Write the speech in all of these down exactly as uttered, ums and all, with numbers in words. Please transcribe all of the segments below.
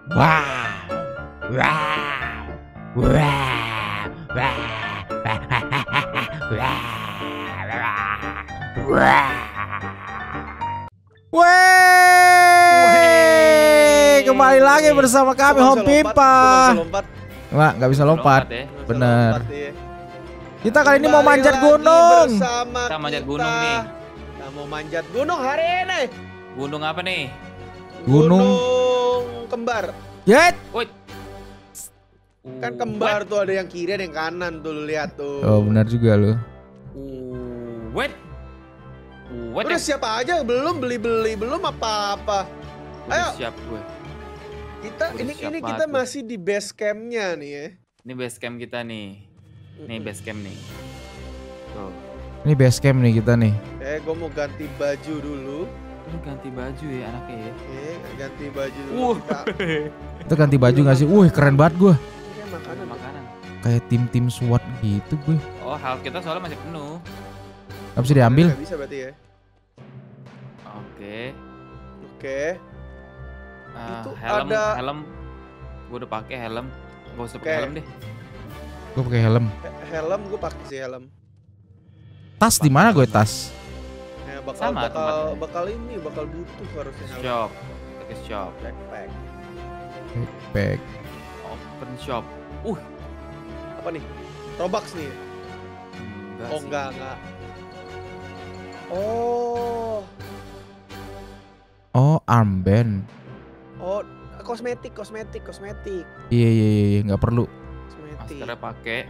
Wah. Wah. Wah. Wah. Weh, kembali lagi bersama kami Home Pimpa. Wah, nggak bisa lompat. Bener. Kita kali ini mau manjat gunung. Kita manjat gunung nih. Kita mau manjat gunung hari ini. Gunung apa nih? Gunung, gunung kembar. Yet. Woi. Kan kembar tuh, ada yang kiri ada yang kanan tuh, lu lihat tuh. Oh, benar juga lu. Wait. What? Udah siapa aja belum beli-beli belum apa-apa. Ayo. Siap gue. Kita Udah ini siap ini kita banget. masih di base campnya nih ya. Ini base camp kita nih. Nih base camp nih. Tuh. Ini base camp nih kita nih. Eh, gue mau ganti baju dulu. Lu ganti baju ya anaknya ya. Eh, ganti baju dulu. Wuh. Kita Kita ganti baju nggak sih? Wih, keren banget gue. ini makanan. Makanan. Kayak tim-tim SWAT gitu gue. Oh, health kita soalnya masih penuh. Gak bisa diambil. Nggak bisa berarti ya. Oke. Oke. Ah, Itu helm, ada- helm. Gue udah pakai helm. Gak usah Oke. pakai helm deh. Gue pakai helm. He- Helm gue pakai sih helm. Tas di mana gue tas? Ya, bakal Sama bakal tempatnya. bakal ini bakal butuh harusnya helm. Shop. Pakai shop. Backpack. Backpack. Open shop. Uh. Apa nih? Robux nih. Enggak Oh sih. enggak enggak. Oh. Oh, armband. Oh, kosmetik, kosmetik, kosmetik. Iya iya iya, iya, nggak perlu. Kosmetik. Maskernya pakai.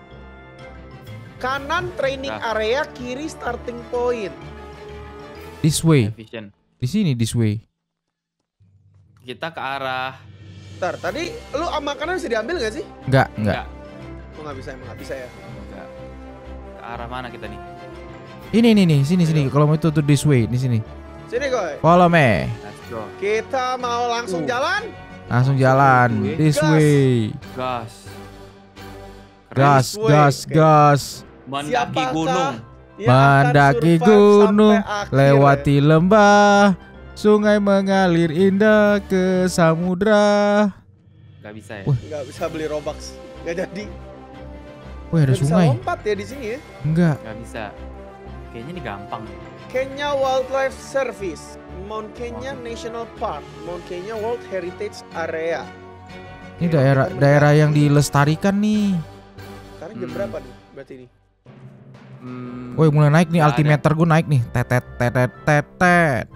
Kanan training Nah. area, kiri starting point. This way. Vision. Di sini this way. Kita ke arah. Ntar, tadi lu ah, makanan bisa diambil gak sih? Enggak, enggak. Oh nggak bisa, emang nggak bisa ya. Enggak. Ke arah mana kita nih? Ini nih nih, sini sini. Kalau mau itu tuh this way, di sini. Sini Goy. Follow me. Let's go. Kita mau langsung Uh. jalan. Langsung jalan. This Gas. way. Gas. Gas, way. gas, Oke. gas. Mendaki Siapakah gunung. yang akan Mendaki survive gunung, sampai akhir? lewati lembah, sungai mengalir indah ke samudra. Gak bisa ya? Wah. Nggak bisa beli Robux. Nggak jadi. Wih, ada Nggak bisa sungai. lompat ya di sini ya. Enggak. Gak bisa. Kayaknya ini gampang. Kenya Wildlife Service, Mount Kenya Oke. National Park, Mount Kenya World Heritage Area. Ini Oke, daerah kita daerah mendaki. yang dilestarikan nih. Sekarang jam Hmm. berapa nih? Berarti ini. Hmm, Woi, mulai naik nih, nggak altimeter gue naik nih. Tetet tetet tetet.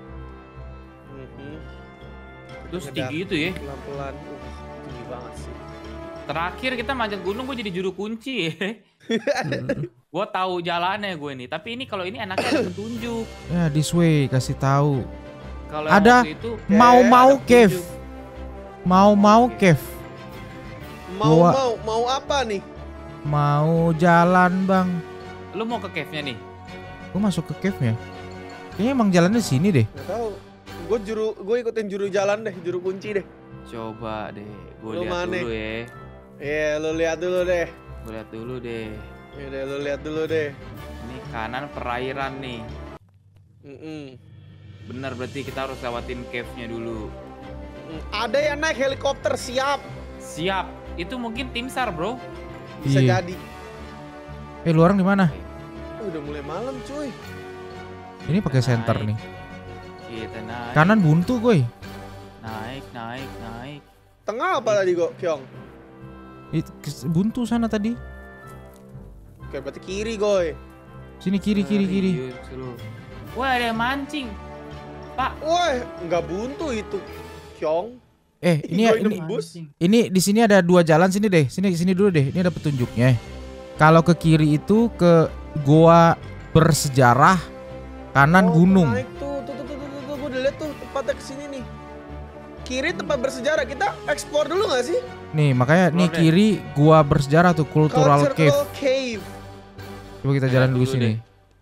Mhm. Terus Ngedak- tinggi itu ya. Pelan-pelan. Uh, tinggi banget sih. Terakhir kita manjat gunung gue jadi juru kunci ya. Gue tahu jalannya gue nih. Tapi ini kalau ini anaknya ada petunjuk. Ya, this way kasih tahu. Kalau yang Ada. waktu itu Mau-mau ada cave. petunjuk. Mau-mau Oke. cave. Mau Gua- mau mau apa nih? Mau jalan, Bang. lu mau ke cave-nya nih. Gue masuk ke cave-nya. Kayaknya emang jalannya sini deh. Nggak tahu. Gue juru gue ikutin juru jalan deh, juru kunci deh. Coba deh. Gue Lu lihat mana? dulu ya. Iya, lu lihat dulu deh. Gue lihat dulu deh. Ya deh, lu lihat dulu deh. Ini kanan perairan nih. Mm-mm. Bener berarti kita harus lewatin cave-nya dulu. Mm, Ada yang naik helikopter, siap. Siap. Itu mungkin tim SAR bro. Bisa Iya. jadi. Eh, lu orang di mana? Oh, udah mulai malam, cuy. Ini pakai center Naik. nih. Kita naik. Kanan buntu, gue. Naik, naik, naik. Tengah apa tadi, Go? Kyong? Buntu sana tadi. Oke, berarti kiri, Goy. Sini kiri kiri kiri. Serius lu. Wah ada yang mancing. Pak. Woi, nggak buntu itu, Kyong. Eh, ini Gua ini nembus. Mancing. ini di sini ada dua jalan sini deh. Sini sini dulu deh. Ini ada petunjuknya. Kalau ke kiri itu ke goa bersejarah, kanan Oh, gunung. Naik tuh, tuh, tuh, tuh, tuh, tuh, tuh. Gue udah liat tuh tempatnya kesini nih. Kiri tempat bersejarah, kita explore dulu nggak sih? Nih, makanya nih Keluar deh. kiri gua bersejarah tuh cultural cave. Cultural Cave. Coba kita Lihat jalan dulu dulu sini. deh.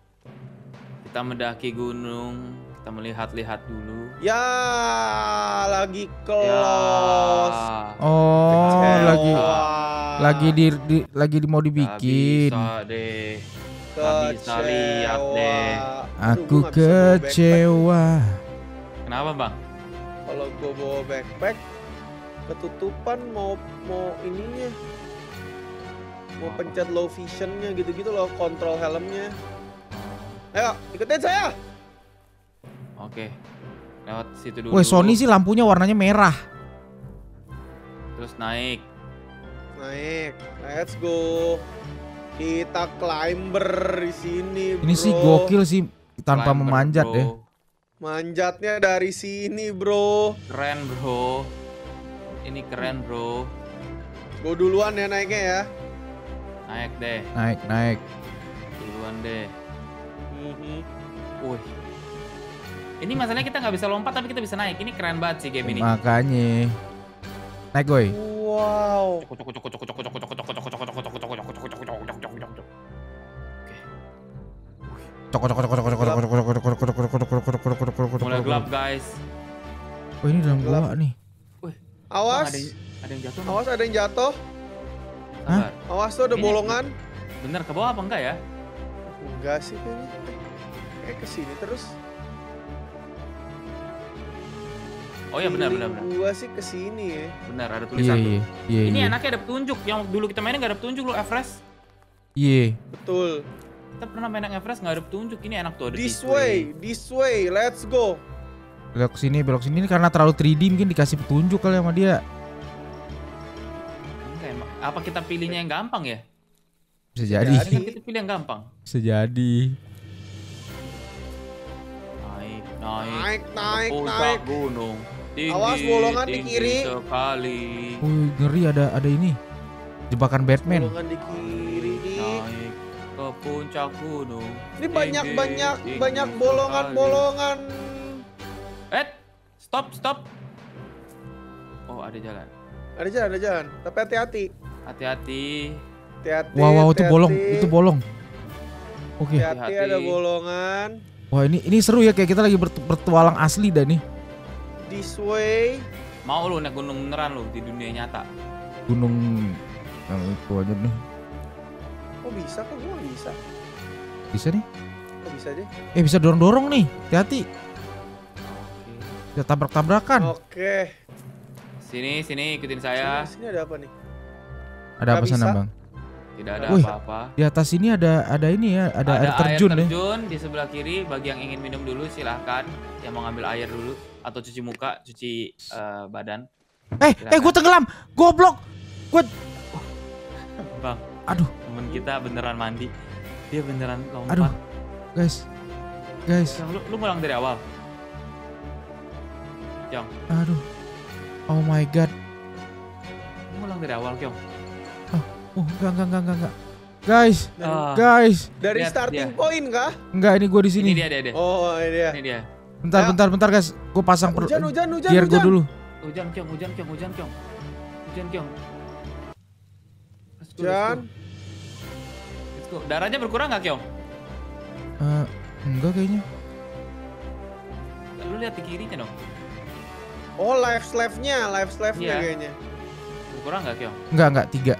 Kita mendaki gunung, kita melihat-lihat dulu. Ya, lagi Ya. close. Oh, Kecewa. lagi lagi di, di- lagi di mau Gak dibikin. bisa deh. Nggak bisa lihat deh. Aduh, Aku gua nggak bisa bawa backpack. kecewa. Kenapa bang? Kalau gue bawa backpack, ketutupan mau mau ininya. Mau pencet low visionnya gitu-gitu loh, kontrol helmnya. Ayo, ikutin saya. Oke. Lewat situ dulu. Woi, Sony sih lampunya warnanya merah. Terus naik. Naik. Let's go. Kita climber di sini, bro. Ini sih gokil sih tanpa Climber, memanjat bro. deh. Manjatnya dari sini, bro. Keren, bro. Ini keren, bro. Gue duluan ya naiknya ya. Naik deh. Naik, naik. Duluan deh. Mhm. Wih. Ini masalahnya kita nggak bisa lompat tapi kita bisa naik. Ini keren banget sih game ini. Makanya. Naik, goy. Wow. Mulai gelap, guys. Oh, ini dalam gua nih. Wih. Awas. Ada, ada yang jatuh. Awas ada yang jatuh. Sabar. Awas tuh ada Ini- bolongan. Bener ke bawah apa enggak ya? Enggak sih kayaknya. Kayak kesini terus. Oh iya benar benar benar. Gua sih kesini ya. Benar ada Iya, tulisan tuh. iya. Iya, Ini iya. enaknya ada petunjuk. Yang dulu kita mainin nggak ada petunjuk lo, Everest. Iya. Betul. Kita pernah main yang Everest nggak ada petunjuk. Ini enak tuh ada This display. way, this way, let's go. Belok sini, belok sini. Ini karena terlalu tiga D mungkin dikasih petunjuk kali sama dia. Enggak emang. Apa kita pilihnya yang gampang ya? Bisa jadi. jadi. Kan kita pilih yang gampang. Bisa jadi. Naik, naik. Naik, naik, Puncak naik. gunung. Tinggi, Awas bolongan di tinggi kiri. sekali. Wih, ngeri ada ada ini. Jebakan Batman. Bolongan di kiri nih. Naik ke puncak gunung. Ini banyak Tinggi, banyak tinggi banyak sekali. bolongan-bolongan. Eh, stop, stop. Oh, ada jalan. Ada jalan, ada jalan. Tapi hati-hati. Hati-hati. Hati-hati. Wow, wow, itu hati-hati. bolong, itu bolong. Oke. Hati-hati Hati-hati. ada bolongan. Wah, ini ini seru ya, kayak kita lagi bertu- bertualang asli dah nih. This way. Mau lu naik gunung beneran lu di dunia nyata? Gunung yang itu aja nih. Kok bisa? Kok gua nggak bisa? Bisa nih. Kok bisa deh? Eh, bisa dorong-dorong nih. Hati-hati. Oke. Bisa tabrak-tabrakan. Oke. Sini, sini ikutin saya. Sini, sini ada apa nih? Ada apa Nggak sana, bisa. Bang? Tidak ada Wih. apa-apa. Di atas ini ada ada ini ya, ada, air terjun air ya. terjun di sebelah kiri. Bagi yang ingin minum dulu silahkan. Yang mau ngambil air dulu atau cuci muka, cuci eh, badan. Eh, eh gue tenggelam. Goblok. Gue Bang, aduh, temen kita beneran mandi. Dia beneran lompat. aduh. Guys. Guys, Yang, lu, lu ngulang dari awal. Yang, aduh. Oh my god. lu ngulang dari awal, Kyong. Oh, enggak enggak enggak enggak. enggak. Guys, Ah, guys. Dari Lihat starting dia. point kah? Enggak, ini gue di sini. ini dia, dia, dia. Oh, ini dia. Ini dia. Bentar, Ya. bentar, bentar guys. Gue pasang per Hujan, hujan, hujan, gear gue hujan. dulu. Hujan, Kyong, hujan, Kyong, hujan, Kyong. Hujan, Kyong. Let's go, let's go. Hujan. Let's go. Darahnya berkurang nggak, Kyong? Eh, enggak kayaknya. Lu lihat di kirinya dong. Oh, life slave-nya, life slave-nya Iya. kayaknya. Berkurang nggak, Kyong? Enggak, enggak, tiga.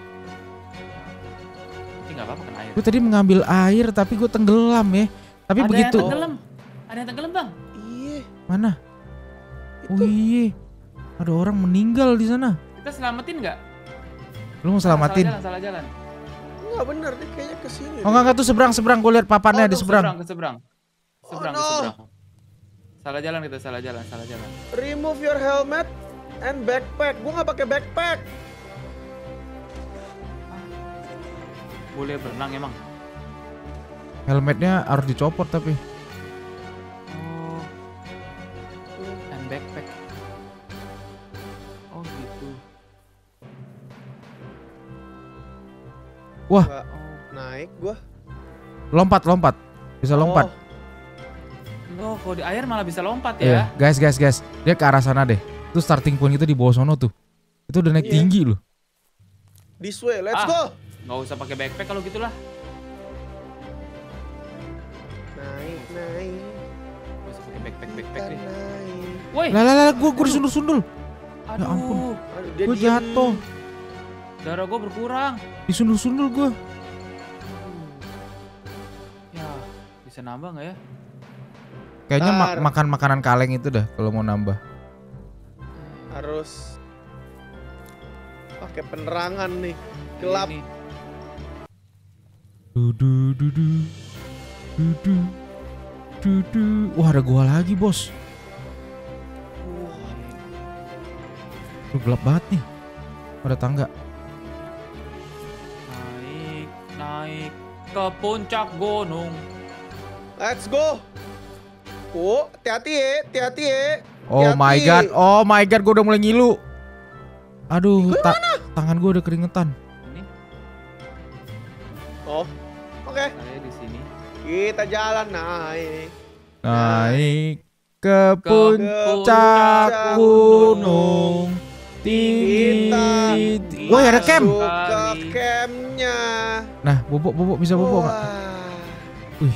Tapi nggak apa-apa, kena air. Gue tadi mengambil air tapi gue tenggelam ya. Tapi Ada begitu. yang tenggelam. Ada yang tenggelam, Bang. Iya. Mana? Itu. Oh iya. Ada orang meninggal di sana. Kita selamatin nggak? Lu mau selamatin? Salah jalan, salah jalan. Enggak bener deh, kayaknya kesini. Oh enggak, enggak tuh seberang, seberang. Gue lihat papannya Oh, di tuh, seberang. Ke seberang, seberang, Oh, ke no. seberang. Salah jalan kita, salah jalan, salah jalan. Remove your helmet and backpack. Gua nggak pakai backpack. Boleh berenang emang. Helmetnya harus dicopot tapi. Oh. And backpack. Oh gitu. Wah, Nggak naik gua. lompat, lompat. Bisa lompat. Oh, Oh, kalau di air malah bisa lompat Iya, ya. guys, guys, guys. Dia ke arah sana deh. Itu starting point itu di bawah sono tuh. Itu udah naik Iya. tinggi loh. this way, let's Ah. go. Nggak usah pakai backpack kalau gitulah. Naik, naik. Nggak usah pakai backpack, backpack Kita deh. naik. Woi, Lah lah lah, gue gue disundul-sundul. aduh. ampun. Aduh, dia Gue diem. jatuh. Darah gue berkurang. Disundul-sundul gue. Ya, bisa nambah nggak ya? Kayaknya ma- Ntar. makan makanan kaleng itu dah kalau mau nambah. Harus Pakai penerangan nih. Gelap. Dudu dudu. Dudu. Dudu. Wah, ada gua lagi, Bos. Tuh gelap banget nih. Ada tangga. Naik, naik ke puncak gunung. Let's go. Oh, hati-hati ya, hati-hati ya. Oh my god, oh my god, gue udah mulai ngilu. Aduh, ta tangan gue udah keringetan. Ini. Oh, oke. Okay. Saya di sini. Kita jalan naik. Naik ke puncak gunung tinggi. Woi, ada camp. Ke campnya. Nah, bobok, bobok bisa bobok nggak? Wih.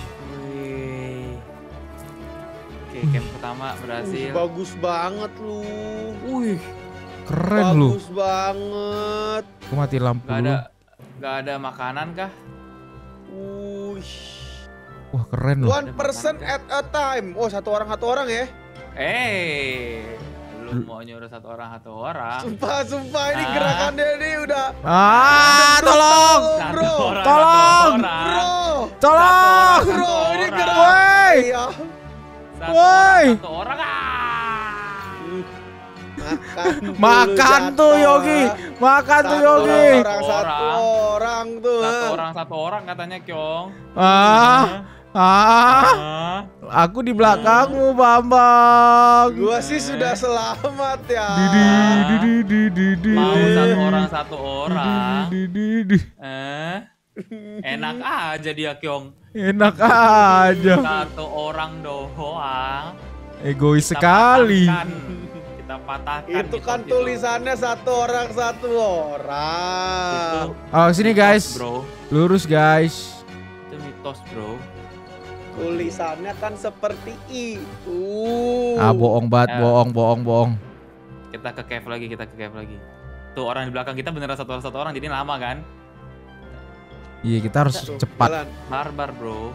Oke, camp pertama berhasil. Uh, bagus banget lu. Wih, keren bagus lu. Bagus banget. Aku mati lampu gak dulu. ada, gak ada makanan kah? Wih. Wah, keren lu. One person at a time. Oh, satu orang satu orang ya? Eh, lu mau nyuruh satu orang satu orang? Sumpah, sumpah ini ah. gerakannya ini udah. Ah, tolong, bro. Orang, tolong, bro. Tolong, bro. Ini gerakan. Woi. Satu Woi. orang, satu orang ah. Makan, makan tuh Yogi, makan tuh Yogi. Orang, satu orang tuh. Satu orang satu orang katanya Kyong. Ah, ah, aku di belakangmu Bambang. Gua sih sudah selamat ya. Didi, didi, didi, didi. Mau satu orang satu orang. Didi, didi. Eh, enak aja dia Kyong. Enak aja. Satu orang doang. Egois Kita sekali. patahkan. Kita patahkan. Itu gitu, kan gitu. tulisannya satu orang satu orang. Itu Oh, sini mitos, guys. bro. Lurus guys. Itu mitos, bro. Tulisannya kan seperti itu. Ah, bohong banget, Eh. bohong, bohong, bohong. Kita ke cave lagi, kita ke cave lagi. Tuh orang di belakang kita beneran satu orang satu orang, jadi lama kan? Iya, kita harus Tuh, cepat. jalan. Barbar, bro.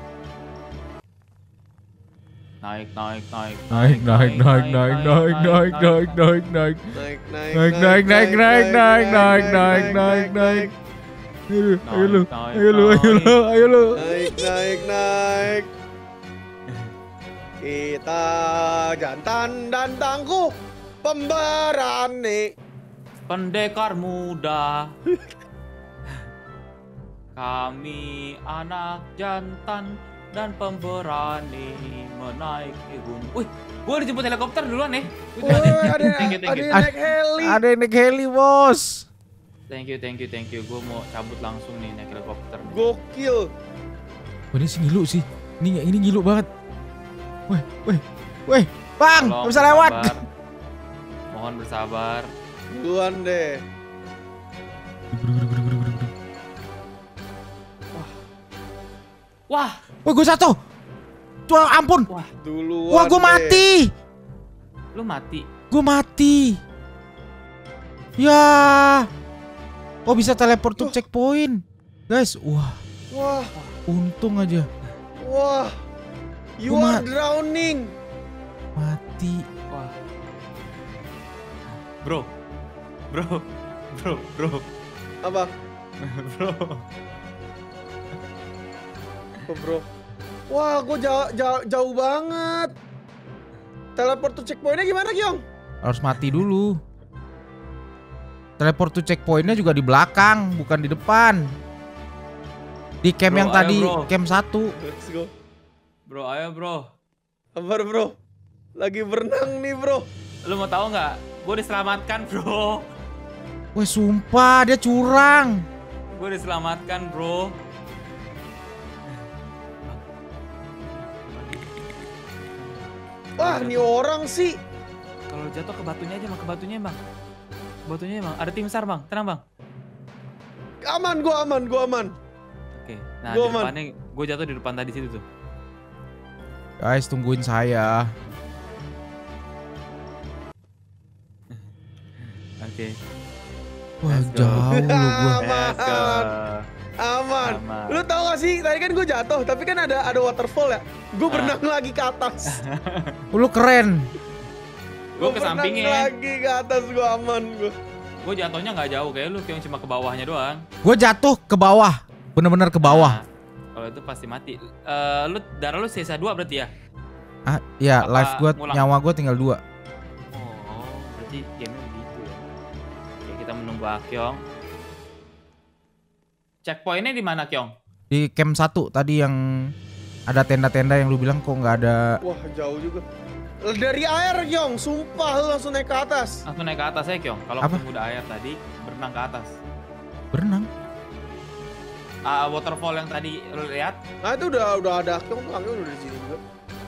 Naik, naik, naik, Naik, naik, naik, naik, naik, naik, naik, naik, naik. Naik, Naik, naik, naik, naik, naik, naik, naik, naik, naik. Ayo lu, ayo lu, ayo lu, ayo lu. Naik, naik, naik. Kita jantan dan tangguh, pemberani. Pendekar muda. Kami anak jantan dan pemberani menaiki gunung. Wih, gue dijemput helikopter duluan nih. Woi, ada Thank you, thank ada you. yang naik heli. Ada yang naik heli, bos. Thank you, thank you, thank you. Gue mau cabut langsung nih naik helikopter. Gokil. Wah, ini sih ngilu sih. Ini ini ngilu banget. Weh, weh, weh, Bang, Tolong nggak bisa lewat. bersabar. Mohon bersabar. Duluan deh. Wah, Wah, gue jatuh. Tuh, ampun. wah, Duluan. Wah, gue deh. mati. lu mati. Gue mati. Ya. Oh, bisa teleport to Oh. checkpoint. Guys, wah, Wah, untung aja. wah. You Gua are drowning. Mati. Wah. Bro. Bro. Bro, bro. Apa? Bro. Oh, bro. Wah, gue jauh, jauh, jauh banget. Teleport to checkpointnya gimana, Kyong? Harus mati dulu. Teleport to checkpointnya juga di belakang, bukan di depan. Di camp Bro, yang ayo, tadi, bro. camp satu. Let's go. Bro, ayo bro. Kabar, bro. Lagi berenang nih, bro. Lu mau tahu nggak? Gue diselamatkan, bro. Wah, sumpah dia curang. Gue diselamatkan, bro. Wah, ini orang sih. Kalau jatuh ke batunya aja, bang. Ke batunya, bang. Ke batunya, bang. Ada tim SAR, bang. Tenang, bang. Aman, gua aman, gua aman. Oke. Nah, Gua di aman. depannya, gue jatuh di depan tadi situ tuh. Guys, tungguin saya. Oke. Wah, Let's go. jauh lu gua. Let's go. Aman. Aman. Lu tau gak sih, tadi kan gue jatuh, tapi kan ada ada waterfall ya. Gue Ah. berenang lagi ke atas. Lu keren. Gue Gua ke berenang sampingnya. lagi ke atas, gue aman gue. Gue jatuhnya nggak jauh kayak lu, yang cuma ke bawahnya doang. Gue jatuh ke bawah, bener-bener ke bawah. Nah, kalau itu pasti mati. Uh, lu darah lu sisa dua berarti ya? Ah, ya, apa life gue, nyawa gue tinggal dua. Oh, berarti gamenya begitu ya. Oke, kita menunggu Akyong. Checkpointnya di mana, Kyong? Di camp satu tadi yang ada tenda-tenda yang lu bilang kok nggak ada. Wah, jauh juga. Dari air, Kyong, sumpah lu langsung naik ke atas. Langsung naik ke atas ya, Kyong. Kalau ketemu udah air tadi, berenang ke atas. Berenang? Uh, waterfall yang tadi lu lihat? Nah, itu udah udah ada Kyong, tuh udah di sini juga.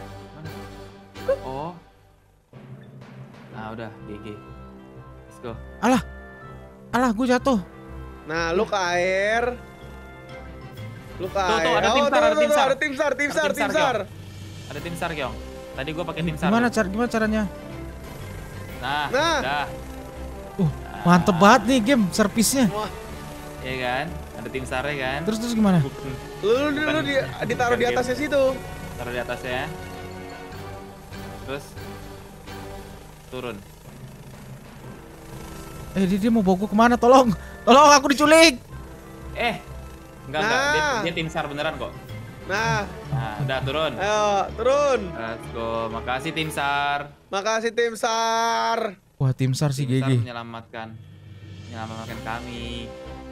Oh. Nah, udah G G. Let's go. Alah. Alah, gue jatuh. Nah, lu ke air. Lu ke tuh, air. Tuh, ada tim sar, oh, ada tim sar. Ada tim sar, tim sar, tim sar. Ada tim sar, Kyong. Tadi gue pakai tim sar. Gimana cara gimana caranya? Nah, nah. udah. Uh, mantep nah. banget nih game servisnya. Iya kan? Ada tim sar ya kan? Terus terus gimana? Lu lu, lu di, ditaruh di atasnya situ. Taruh di atasnya. Terus turun. Eh dia, dia mau bawa gue kemana? Tolong, tolong aku diculik. Eh, enggak nah. enggak, dia, dia tim sar beneran kok. Nah, nah udah turun. Ayo turun. Let's go. Makasih tim sar. Makasih tim sar. Wah tim sar sih G G. Menyelamatkan, menyelamatkan kami.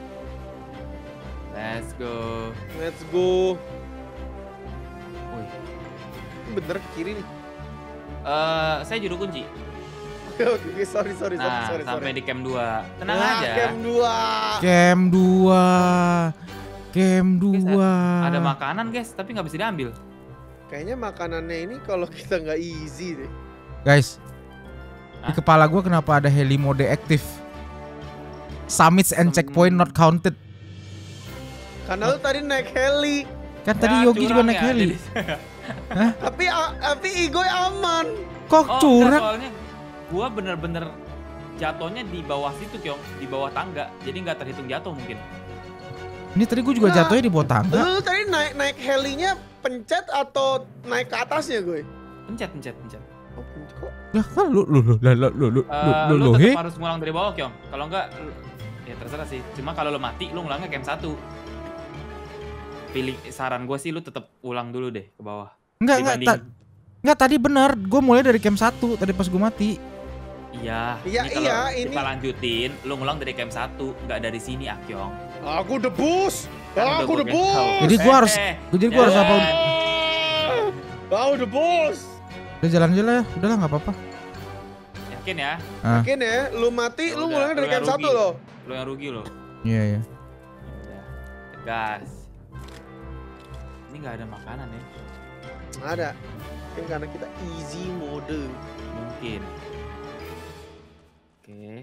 Let's go. Let's go. Wih, bener kiri nih. Uh, saya juru kunci. Oke, sorry, sorry, nah, sorry, sorry. sampai di camp dua. Tenang nah, aja. Camp dua. Camp dua. Camp dua. Guys, ada makanan guys, tapi nggak bisa diambil. Kayaknya makanannya ini kalau kita nggak easy deh. Guys, Hah? di kepala gue kenapa ada heli mode aktif? Summits and Sem checkpoint not counted. Karena lu tadi naik heli. Kan ya, tadi Yogi juga naik ya, heli. Hah? Tapi tapi Igoy aman. Kok oh, curang? Soalnya gua bener-bener jatuhnya di bawah situ Kyong, di bawah tangga. Jadi nggak terhitung jatuh mungkin. Ini tadi gua juga nah, jatuhnya di bawah tangga. Lu tadi naik naik helinya pencet atau naik ke atasnya gue? Pencet, pencet, pencet. Oh, pencet kok. Lah kan lu lu lu lu lu lu lu uh, lu, lu tetap harus ngulang dari bawah Kyong. Kalau enggak ya terserah sih. Cuma kalau lu mati lu ngulangnya camp satu. Pilih saran gue sih lu tetap ulang dulu deh ke bawah. Enggak, enggak, ta enggak tadi benar. Gue mulai dari camp satu tadi pas gue mati. Iya. Iya, ini iya, ini kita lanjutin, lu ngulang dari camp satu, enggak dari sini, Akyong. Aku debus. Kan aku debus. Jadi gue harus eh, jadi gue harus apa? Aku debus. Udah jalan-jalan ya, udahlah enggak apa-apa. Yakin ya? Ah. Yakin ya? Lu mati, ya lu udah, ngulang dari camp satu loh. Lu yang rugi loh. Iya, iya. Udah. Gas. Ini nggak ada makanan ya? Ada. Mungkin karena kita easy mode. Mungkin. Oke.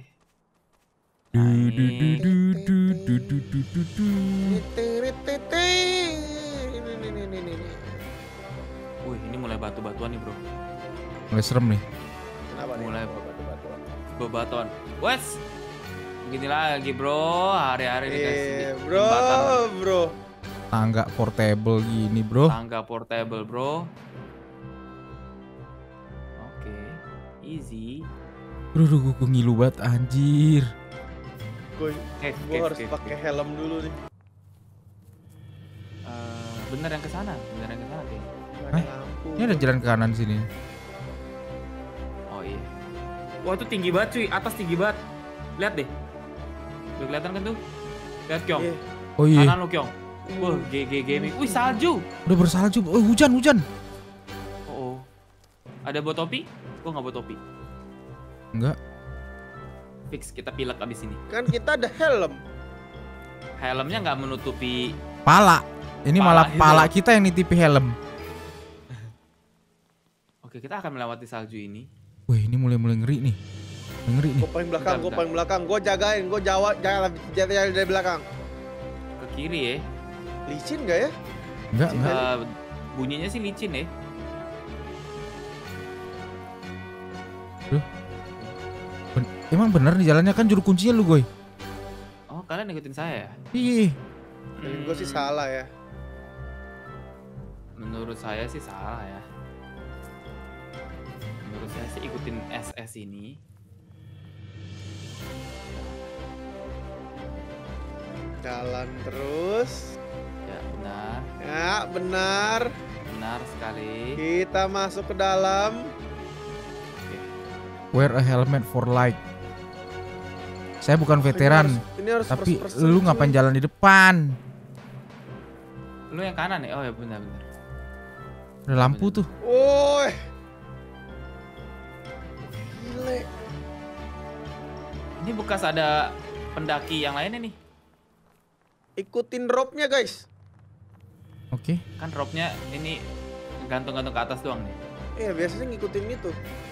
Wih, ini mulai batu-batuan nih bro. Mulai serem nih. Kenapa nih? Mulai batu-batuan. Bebatuan. Wes. Begini lagi bro, hari-hari dikasih yeah, bro, jembatan. bro. Tangga portable gini bro. Tangga portable bro. Oke, easy. Bro, gue, gue ngilu banget anjir. Gue, gue harus pakai helm dulu nih. Uh, bener yang kesana, bener yang kesana deh. Hah? Ini ada jalan ke kanan sini. Oh iya. Wah itu tinggi banget cuy, atas tinggi banget. Lihat deh. Udah kelihatan kan tuh? Lihat Kyong. Yeah. Oh iya. Kanan lu Kyong. Wah, G G gaming. Wih, salju. Udah bersalju. Oh, hujan, hujan. Oh, oh. Ada bawa topi? Gua nggak bawa topi. Enggak. Fix, kita pilek abis ini. Kan kita ada helm. Helmnya nggak menutupi pala. Ini pala malah itu. Pala kita yang nitipi helm. Oke, kita akan melewati salju ini. Wih, ini mulai-mulai ngeri nih. Ngeri nih. Gue paling belakang, gue paling belakang. Gue jagain, gue jawab, jangan jalan dari belakang. Ke kiri ya. Licin gak ya? Enggak, enggak. Uh, bunyinya sih licin ya. Duh. Ben emang bener nih jalannya kan juru kuncinya lu, Goy. Oh, kalian ikutin saya ya? Iya. Hmm. Gue sih salah ya. Menurut saya sih salah ya. Menurut saya sih ikutin S S ini. Jalan terus. Ya benar. Ya benar. Benar sekali. Kita masuk ke dalam. Wear a helmet for light. Saya bukan veteran, ini harus, ini harus tapi first person, lu ngapain jalan di depan? Lu yang kanan ya? Oh ya benar-benar. Ada lampu tuh. Woi. Gile. Ini bekas ada pendaki yang lainnya nih. Ikutin rope-nya guys. Oke. Okay. Kan rope-nya ini gantung-gantung ke atas doang nih. Iya biasanya ngikutin itu.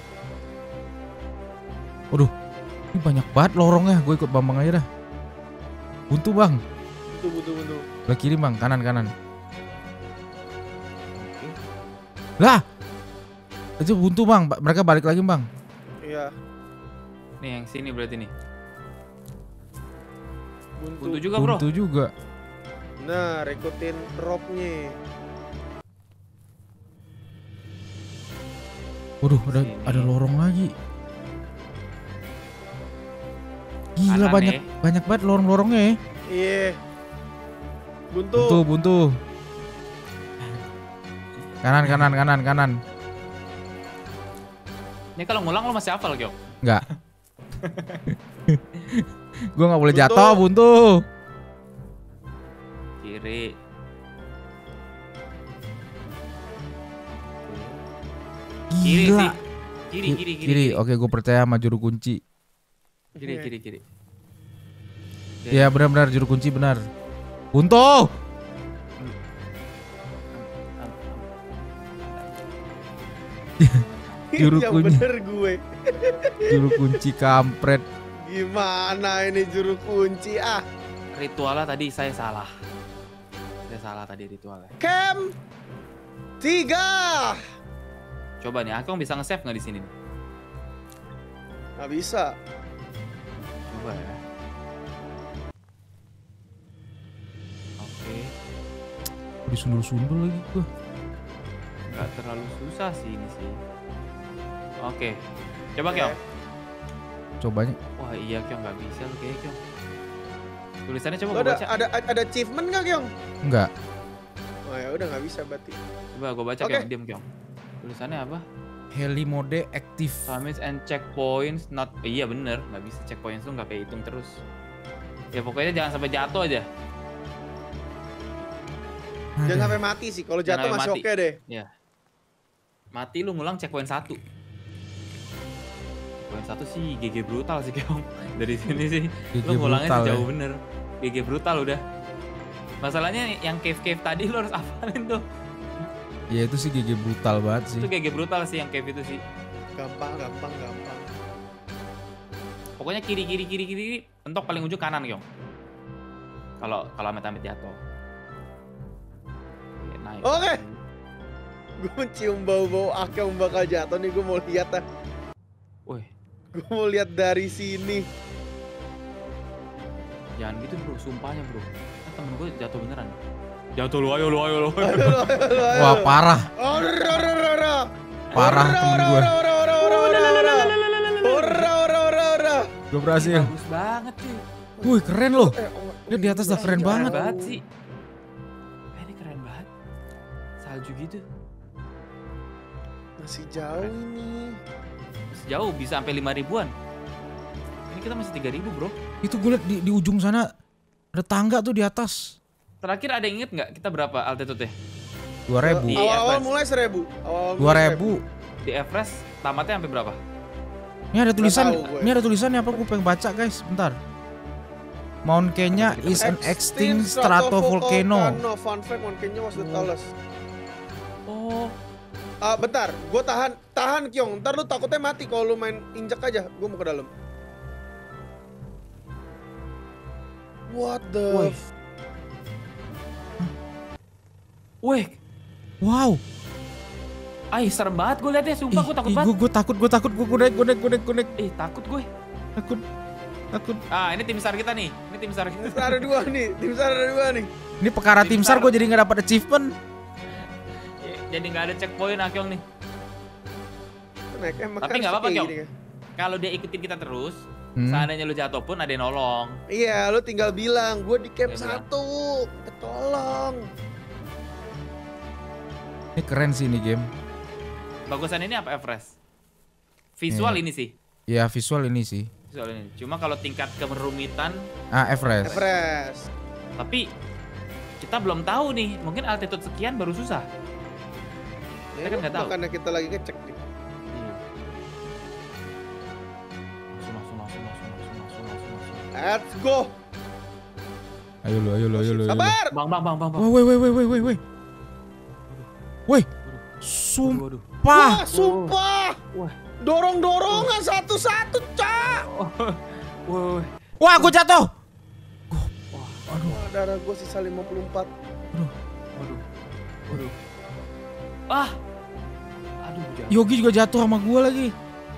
Waduh, ini banyak banget lorongnya. Gue ikut Bambang aja dah. Buntu bang. Buntu, buntu, buntu. Belah kiri bang, kanan kanan. Lah, itu buntu bang. Mereka balik lagi bang. Iya. Nih yang sini berarti nih. Buntu, buntu juga bro. Buntu juga. Nah, ikutin rope-nya. Waduh, ada sini. Ada lorong lagi. Gila, kanan banyak nih. banyak banget lorong-lorongnya ya. Iya. Buntu. Buntu, buntu. Kanan, kanan, kanan, kanan. Ini kalau ngulang lo masih hafal, Gyok? Enggak. Gue nggak boleh jatuh, buntu. Kiri. Kiri Gila. sih. Kiri, kiri, kiri. Kiri. Oke, gue percaya sama juru kunci. Kiri, kiri, kiri. Iya benar-benar juru kunci benar. Buntu. Juru yang kunci. bener gue. Juru kunci kampret. Gimana ini juru kunci ah? Ritualnya tadi saya salah. Saya salah tadi ritualnya. Camp tiga. Coba nih, Akong bisa nge-save nggak di sini? Nggak bisa. Coba ya. Oke. Disundul-sundul lagi gua. Nggak terlalu susah sih ini sih. Oke. Coba Kyong. Cobanya. Wah iya Kyong, nggak bisa lu kayak Kyong. Tulisannya coba Lo gua ada, baca. ada ada achievement nggak Kyong? Enggak. Oh ya udah nggak bisa berarti. Coba gua baca Oke. Kyong, diam Kyong. Tulisannya apa? Heli mode aktif. Summits and checkpoints not. Eh, iya bener, nggak bisa checkpoints tuh nggak kayak hitung terus. Ya pokoknya jangan sampai jatuh aja. Jangan sampai mati sih. Kalau jatuh Jangan masih sampai oke deh. Ya. Mati lu ngulang checkpoint satu. Checkpoint satu sih G G brutal sih Kyong. Dari sini sih. G G Lu ngulangnya brutal, sih jauh ya. bener. G G brutal udah. Masalahnya yang cave-cave tadi lu harus hafalin tuh. Ya itu sih G G brutal banget sih. Itu G G brutal sih yang cave itu sih. Gampang, gampang, gampang. Pokoknya kiri kiri kiri kiri, mentok paling ujung kanan Kyong. Kalau kalau amit-amit jatuh. Oke, naik. Oke. Gue mencium bau-bau Akong bakal jatuh nih. Gue mau lihat ah. Woi, Gue mau lihat dari sini. jangan gitu bro, sumpahnya bro. Kan temen gue jatuh beneran. Jatuh lu, ayo lu, ayo lu. Ayo, ayo, ayo. Wah parah. Ora, ora, ora, ora. Parah Ora, temen ora, gue. ora, ora, ora, ora, ora, ora. Ora, ora, ora, ora. Gue berhasil. Bagus banget cuy. Wih keren loh. Eh, oh, Dia di atas udah keren Keren banget. banget sih. Eh, ini keren banget. Salju gitu. Masih jauh ini. Sejauh bisa sampai lima ribuan. Ini kita masih tiga ribu bro. Itu gue liat di, di ujung sana ada tangga tuh di atas. Terakhir ada yang inget nggak kita berapa altitude-nya? Dua ribu. Iya, Awal-awal Mas. mulai seribu. Awal-awal Dua mulai ribu. Di Everest tamatnya sampai berapa? Ini ada tulisan. tahu gue. Ini ada tulisannya apa? Gue pengen baca guys. Bentar. Mount Kenya is an extinct stratovolcano. Fun fact, Mount Kenya was the tallest. Oh, Ah, bentar, gue tahan, tahan Kyong. Ntar lu takutnya mati kalau lu main injek aja. Gue mau ke dalam. What the? Woi. Weh, Wow. ay serem banget gue liatnya, sumpah gue takut banget. Gue gue takut, gue takut, gue naik, gue naik, gue naik, gue naik. Eh takut gue. Takut, takut. Ah ini tim SAR kita nih, ini tim SAR Tim kita. SAR ada dua nih, tim SAR ada dua nih. Ini perkara tim Tim SAR SAR. gue jadi nggak dapat achievement. Jadi nggak ada checkpoint Akyong nih. Naik emang Tapi harus nggak apa-apa kayak Kyong. gini kan. Kalau dia ikutin kita terus, Hmm. Seandainya lu jatuh pun ada yang nolong. Iya, lu tinggal bilang, gue di camp satu, tolong. Ini keren sih ini game. Bagusan ini apa Everest? Visual yeah. ini sih. Iya visual ini sih. Visual ini. Cuma kalau tingkat kerumitan. Ah Everest. Everest. Tapi kita belum tahu nih, mungkin altitude sekian baru susah. Ya, kita kan nggak tahu. Karena kita lagi ngecek nih. Let's go. Ayo lo, ayo lo, ayo lo. Sabar. Bang, bang, bang, bang, bang. Woi, woi, woi, woi, woi, woi. Woi. Sumpah. Wah, sumpah. Wah. Dorong-dorongan satu-satu, Cak. Woi. Wah, gue jatuh. Wah, aduh. Wah, darah gue sisa lima puluh empat. Aduh. Waduh. Waduh. Ah. Aduh, jatuh. Yogi juga jatuh sama gue lagi.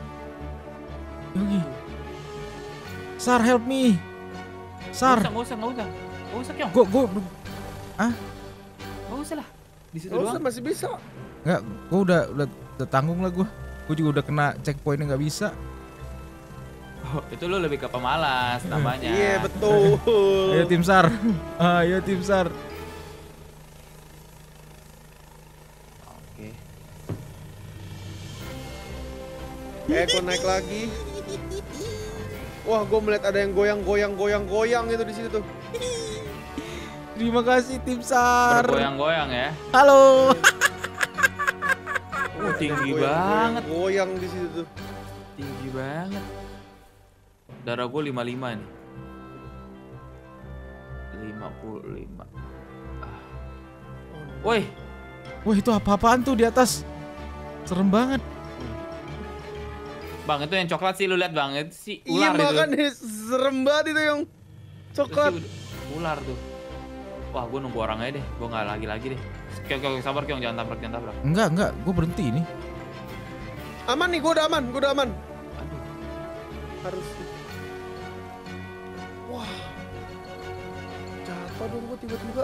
Yogi. Sar, help me. Sar. Gak usah, gak usah, gak usah. Gak usah, Kyong. Gue, gue, ah? Gak usah lah. Di situ doang. Gak usah, masih bisa. Enggak, gue udah, udah, udah tanggung lah gue. Gue juga udah kena checkpointnya nggak bisa. Oh, itu lu lebih ke pemalas namanya. Iya, betul. Ayo tim Sar. Ayo tim Sar. Oke. Eh, kok naik lagi? Wah, gue melihat ada yang goyang-goyang-goyang-goyang itu di situ tuh. Terima kasih tim Sar. Goyang-goyang ya. Halo. Oh, tinggi goyang, banget. Goyang di situ tuh. Tinggi banget. Darah gue lima puluh lima nih. lima puluh lima. Ah. Woi. Wah, itu apa-apaan tuh di atas? Serem banget. Bang, itu yang coklat sih lu lihat Bang, itu sih ular iya, itu. Iya, makanya serem banget itu yang coklat. Itu ular tuh. Wah, gue nunggu orang aja deh, gue nggak lagi-lagi deh. Kyong, Kyong, sabar Kyong, jangan tabrak, jangan tabrak. Enggak, enggak, gue berhenti ini. Aman nih, gue udah aman, gue udah aman. Aduh. Harus. Wah. Jatuh dong gue tiba-tiba.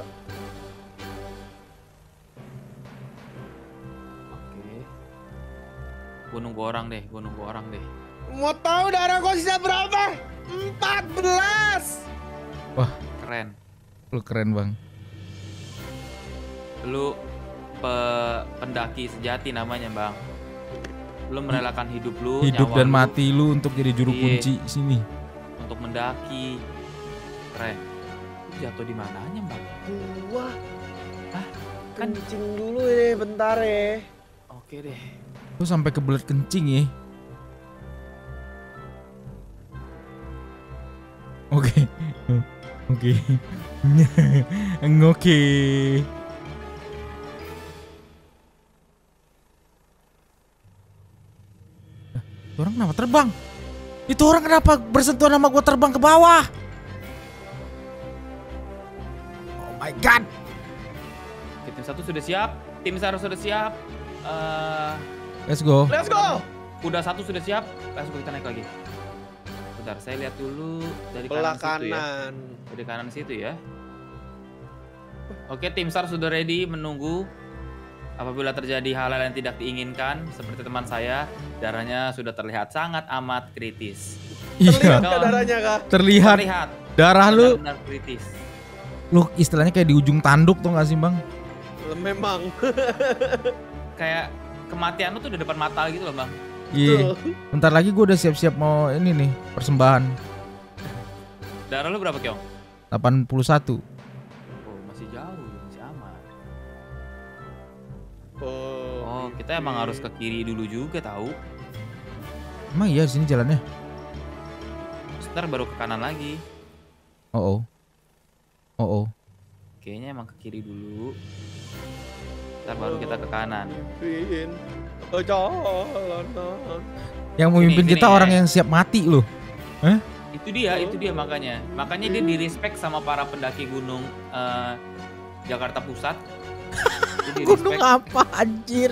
Gue nunggu orang deh, gue nunggu orang deh. Mau tahu darah gue sisa berapa? empat belas. Wah, keren. Lu keren bang. Lu pe pendaki sejati namanya bang. Lu merelakan hidup lu, hidup nyawa dan lu, mati lu untuk jadi juru Iye. kunci sini. Untuk mendaki. Keren. Lu jatuh di mananya bang? Gua. Hah? Kan kencing dulu ya, bentar ya. Oke deh. Lu sampai kebelet kencing ya. Oke. Oke. Oke. Itu orang kenapa terbang? Itu orang kenapa bersentuhan sama gua terbang ke bawah? Oh my god. Oke, tim satu sudah siap, tim satu sudah siap. Uh, Let's go. Let's go. Udah satu sudah siap. Let's go, kita naik lagi. Bentar, saya lihat dulu dari Belah kanan, situ kanan. ya. Dari kanan situ ya. Oke, tim SAR sudah ready menunggu. Apabila terjadi hal-hal yang tidak diinginkan, seperti teman saya, darahnya sudah terlihat sangat amat kritis. Terlihat Iya. ke darahnya kak? Terlihat. Terlihat. Darah lu. Benar kritis. Lu istilahnya kayak di ujung tanduk tuh gak sih bang? Memang. Kayak kematian lu tuh di depan mata gitu loh bang. Iya. Bentar lagi gue udah siap-siap mau ini nih persembahan. Darah lu berapa Kyong? delapan puluh satu. Oh masih jauh, masih aman. Oh, oh kita emang harus ke kiri dulu juga tahu. Emang iya sini jalannya? Sebentar baru ke kanan lagi. Oh oh. Oh oh. Kayaknya emang ke kiri dulu. Ntar baru kita ke kanan. Oh, jalanan. Yang memimpin kita ya. orang yang siap mati loh. Hah? Itu dia, itu dia makanya. Makanya dia di respect sama para pendaki gunung uh, Jakarta Pusat. Gunung apa anjir?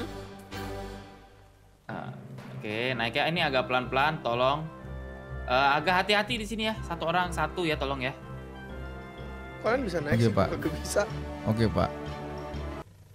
Uh, Oke, okay, naik ya. Ini agak pelan-pelan, tolong. Uh, agak hati-hati di sini ya. Satu orang satu ya, tolong ya. Kalian bisa naik Oke, sih, Pak. Gak bisa. Oke pak.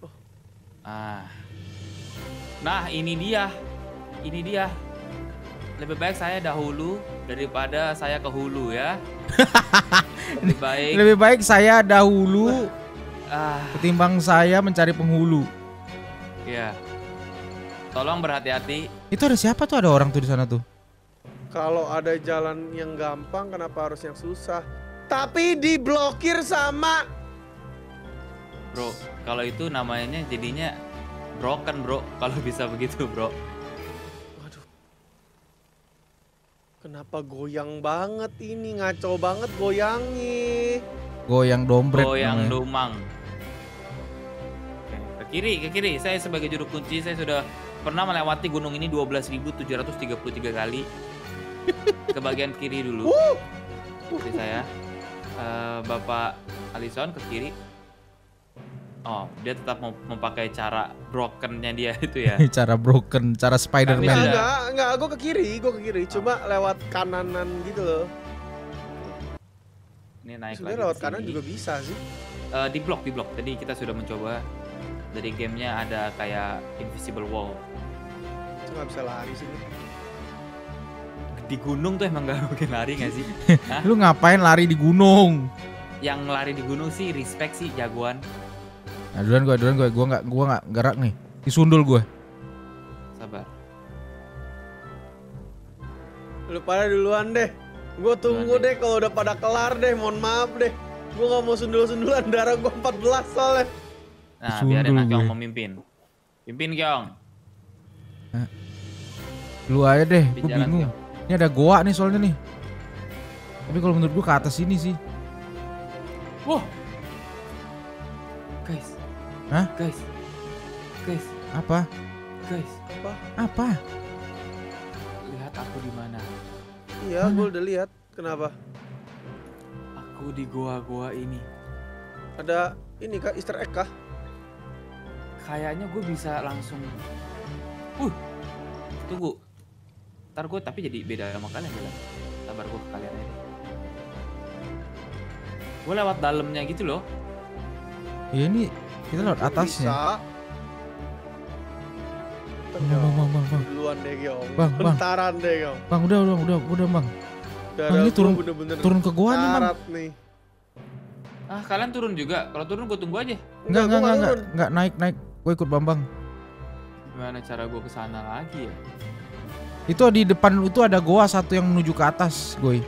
Ah. Nah ini dia, ini dia. lebih baik saya dahulu daripada saya ke hulu ya. Lebih baik. Lebih baik saya dahulu ah. ketimbang saya mencari penghulu. Iya. Tolong berhati-hati. Itu ada siapa tuh? Ada orang tuh di sana tuh. Kalau ada jalan yang gampang, kenapa harus yang susah? Tapi diblokir sama. Bro, kalau itu namanya jadinya broken bro. Kalau bisa begitu bro. Waduh. Kenapa goyang banget ini? Ngaco banget goyangnya. Goyang dompet. Goyang namanya. domang. Oke, ke kiri, ke kiri. Saya sebagai juru kunci, saya sudah pernah melewati gunung ini dua belas ribu tujuh ratus tiga puluh tiga kali. Ke bagian kiri dulu. Jadi saya uh, Bapak Alison ke kiri. Oh, dia tetap mau memakai cara brokennya dia itu ya. Cara broken, cara Spider-Man. Enggak, enggak, enggak, gue ke kiri, gue ke kiri. Cuma oh. lewat kananan gitu loh. Ini naik sebenarnya lagi. Lewat kanan juga bisa sih. Uh, di blok, di blok. Tadi kita sudah mencoba. Dari gamenya ada kayak invisible wall. Cuma bisa lari sini. Di gunung tuh emang gak mungkin lari gak sih? Lu ngapain lari di gunung? Yang lari di gunung sih respect sih jagoan. Nah, duluan gue, duluan gue, gue nggak, gue nggak gerak nih, disundul gue. Sabar. Lu pada duluan deh, gue tunggu deh, deh kalau udah pada kelar deh, mohon maaf deh. Gue nggak mau sundul-sundulan, darah gue empat belas soalnya. Nah, biarin Kyong memimpin. Pimpin Kyong. Nah, lu aja deh, gue bingung. Kyong. Ini ada goa nih soalnya nih. Tapi kalau menurut gue ke atas ini sih. Wah. Guys. Hah? Guys. Guys. Apa? Guys. Apa? Apa? Lihat aku di mana? Iya, gue udah lihat. Kenapa? Aku di goa-goa ini. Ada ini kah? Easter egg kah? Kayaknya gue bisa langsung. Uh. Tunggu. Ntar gue tapi jadi beda sama kalian jalan. Sabar gue ke kalian aja. Gue lewat dalamnya gitu loh. Ya ini kita lewat atasnya. Bisa. Bang, bang, bang, bang, bang. Duluan deh, Gyong. Bang, bang. Bentaran deh, Gyong. Bang, udah, udah, udah, udah, bang. Darah bang, ini turun, bener -bener turun ke gua nih, bang. nih. Ah, kalian turun juga? Kalau turun gue tunggu aja. Enggak, enggak, enggak, enggak, enggak, naik, naik. Gue ikut Bambang. Gimana cara gue kesana lagi ya? Itu di depan itu ada goa satu yang menuju ke atas, Goy.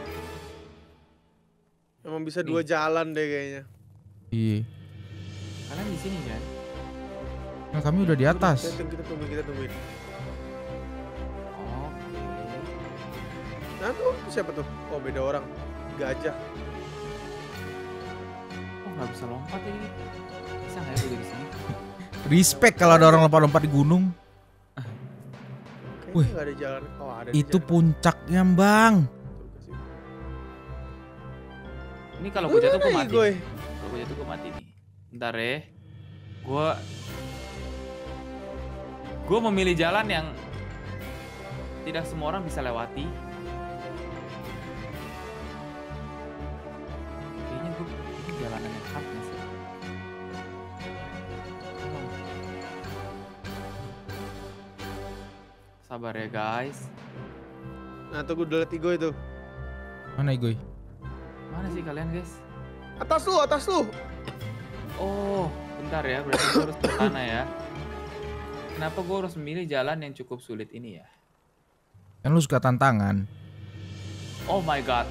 Emang bisa nih. Dua jalan deh kayaknya. Iya. Kalian di sini kan? Nah, kami udah di atas. Kita, kita tungguin, kita tungguin. Oke. Nah tuh siapa tuh? Oh beda orang. Gajah. Oh nggak bisa lompat ini. Bisa nggak ya gue dari sini? Respect kalau ada orang lompat-lompat di gunung. Wih, ada jalan. Oh, ada itu jalan. Puncaknya, Bang. Ini kalau gue jatuh gue mati. Kalau gue jatuh gue mati nih. Bentar ya. Gue Gue memilih jalan yang tidak semua orang bisa lewati. Kayaknya gue ini jalanan yang hard gak sih? Sabar ya guys. Nah tuh gue udah liat Igo itu. Mana Igo? Mana sih kalian guys? Atas lu, atas lu. Oh, bentar ya, berarti gue harus ke sana ya. Kenapa gue harus memilih jalan yang cukup sulit ini ya? Kan lu suka tantangan. Oh my god.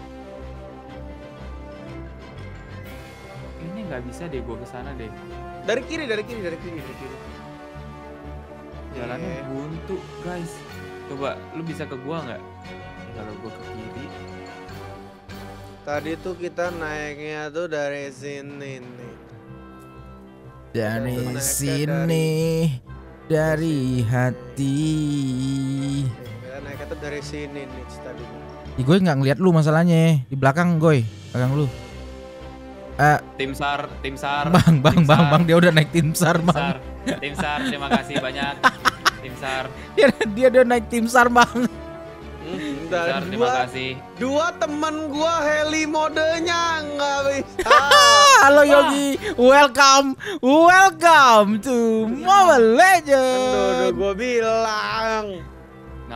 Ini nggak bisa deh gue kesana deh. Dari kiri, dari kiri, dari kiri, dari kiri. Jalannya yeah. buntu guys. Coba lu bisa ke gua nggak? Ya, kalau gua ke kiri. Tadi tuh kita naiknya tuh dari sini nih. Dari sini. Dari hati. Kita naiknya tuh dari sini nih tadi. Ih, gue nggak ngeliat lu masalahnya. Di belakang gue, belakang lu. Uh, tim SAR, tim SAR. Bang, bang, tim bang, SAR. bang, dia udah naik tim SAR, tim bang. SAR. Tim SAR, terima kasih banyak. Tim SAR. Dia, dia udah naik tim SAR, bang. Hmm, tim SAR, terima kasih. Dua teman gua heli modenya nggak bisa. Halo Yogi, welcome, welcome to Mobile Legends. Udah, udah gua bilang. Nggak